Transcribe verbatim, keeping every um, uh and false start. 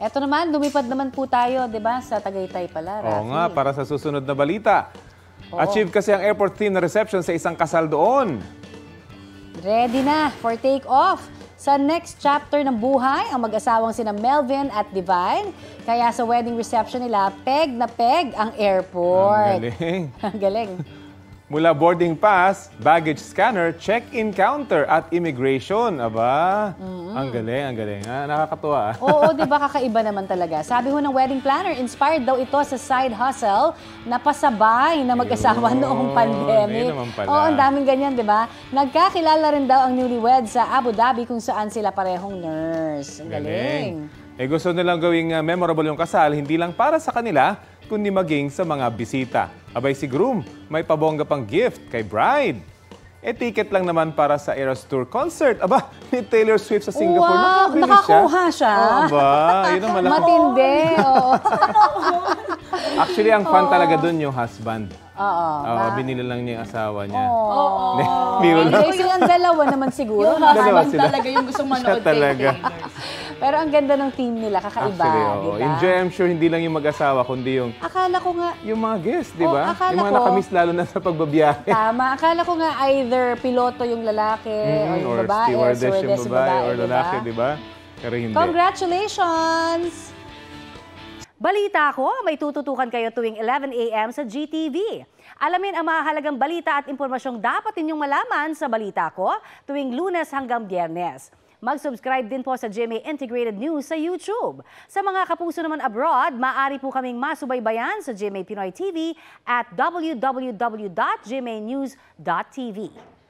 Eto naman, lumipad naman po tayo, di ba, sa Tagaytay pala, Rafi. Oo nga, para sa susunod na balita. Oo. Achieve kasi ang airport-themed na reception sa isang kasal doon. Ready na for take-off. Sa next chapter ng buhay, ang mag-asawang sina Melvin at Divine. Kaya sa wedding reception nila, peg na peg ang airport. Ang galing. Ang galing. Mula boarding pass, baggage scanner, check-in counter at immigration. Aba, mm-hmm. ang galing, ang galing. Ah, nakakatuwa. Ah. Oo, di ba kakaiba naman talaga. Sabi ho ng wedding planner, inspired daw ito sa side hustle na pasabay na mag-asawa Ayun, noong pandemic. naman pala. Oo, ang daming ganyan, di ba? Nagkakilala rin daw ang newlyweds sa Abu Dhabi kung saan sila parehong nurse. Ang galing. Eh gusto nilang gawing uh, memorable yung kasal, hindi lang para sa kanila, kundi maging sa mga bisita. Abay si groom, may pabongga pang gift kay bride. E ticket lang naman para sa Eras Tour concert. Aba, ni Taylor Swift sa Singapore. Wow, nakakuha siya. Oh, aba, yun ang malaki. Matindi. Oo. Actually, ang fun talaga dun yung husband. Oo. Oo, binili lang niya yung asawa niya. Oo. Biro lang. Hindi, silang dalawa naman siguro. Yung husband talaga yung gustong manood kay Taylor. Pero ang ganda ng team nila, kakaiba, Actually, di ba? Enjoy, I'm sure, hindi lang yung mag-asawa, kundi yung... Akala ko nga... Yung mga guests, di Oh, ba? akala Yung mga ko- nakamiss lalo na sa pagbabiyahe. Tama. Akala ko nga either piloto yung lalaki o yung or babae, stewardess yung stewardess babae, or di ba? lalaki, di ba? Pero hindi. Congratulations! Balita ko, may tututukan kayo tuwing eleven a m sa G T V. Alamin ang mahalagang balita at impormasyong dapat ninyong malaman sa Balita Ko tuwing Lunes hanggang Biyernes. Mag-subscribe din po sa G M A Integrated News sa YouTube. Sa mga kapuso naman abroad, maaari po kaming masubaybayan sa G M A Pinoy T V at w w w dot g m a news dot t v.